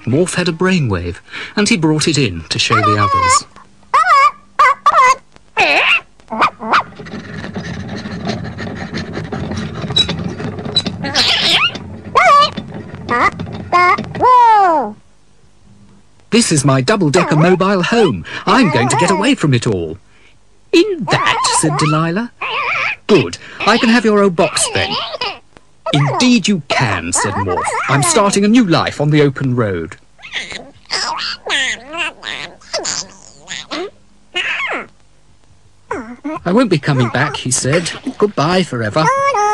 Morph had a brainwave, and he brought it in to show the others. This is my double-decker mobile home. I'm going to get away from it all. In that, said Delilah. Good. I can have your old box then. Indeed you can, said Morph. I'm starting a new life on the open road. I won't be coming back, he said. Goodbye forever.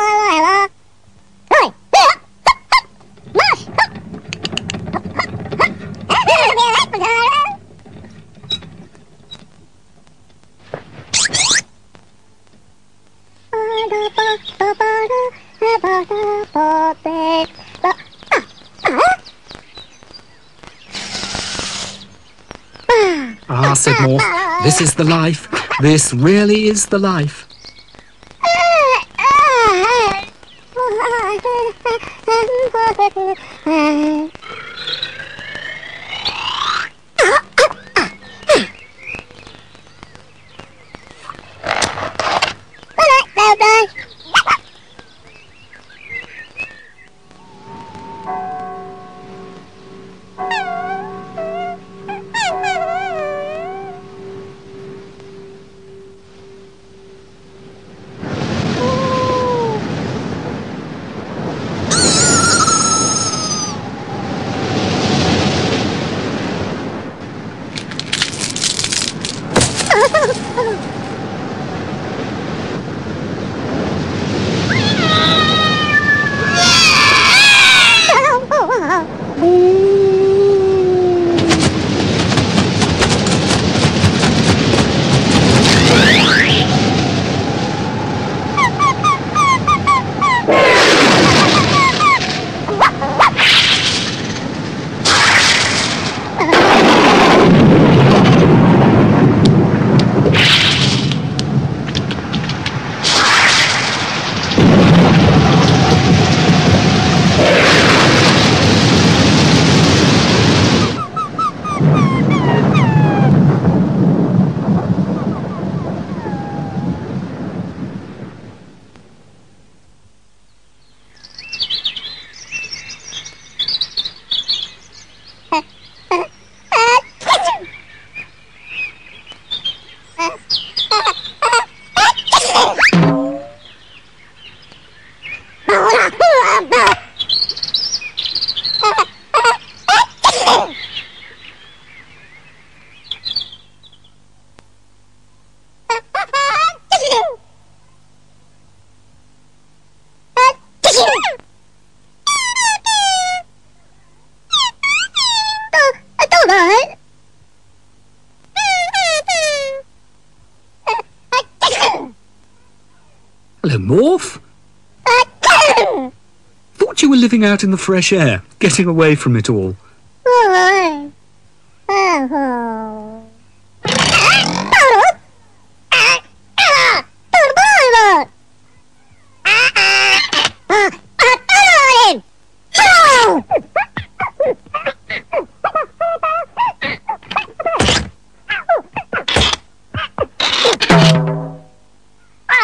Ah, said Morph, this is the life. This really is the life. Hello, Morph. Thought you were living out in the fresh air, getting away from it all.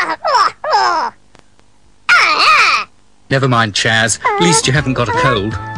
Never mind, Chaz. At least you haven't got a cold.